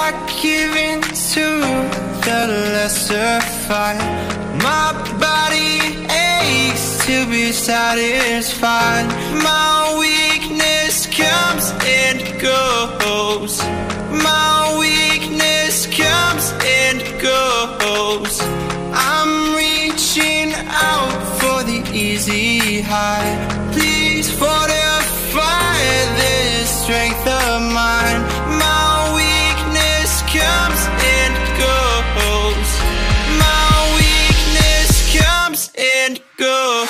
I give in to the lesser fight. My body aches to be satisfied. My weakness comes and goes. My weakness comes and goes. I'm reaching out for the easy high. Please fortify this strength of mine. My weakness comes and goes. My weakness comes and goes.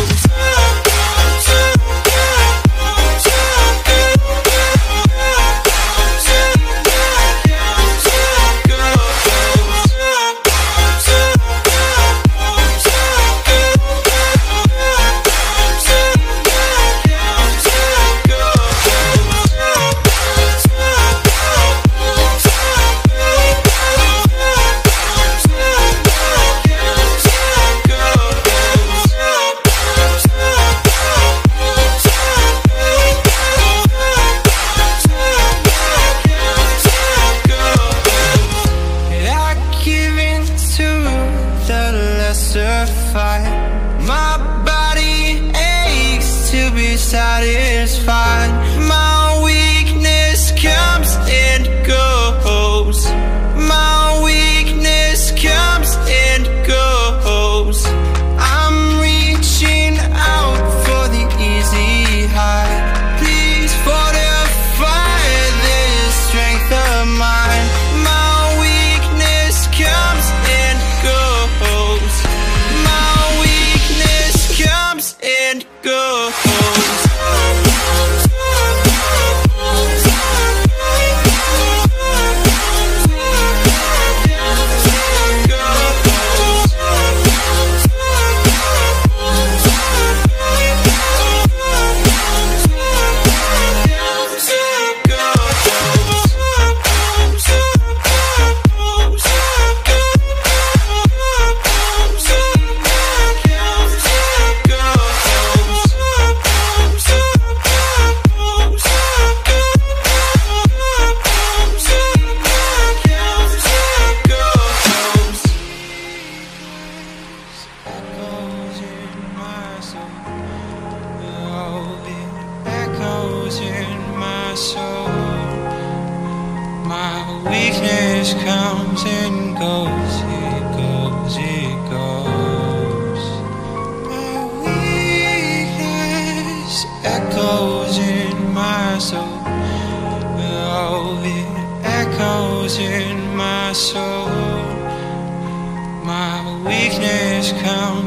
My body aches to be satisfied. My weakness comes and goes. My weakness comes and goes. I'm reaching out for the easy high. Please fortify this strength of mine. My weakness comes and goes. And go. My weakness comes and goes, it goes, it goes. My weakness echoes in my soul. Oh, it echoes in my soul. My weakness comes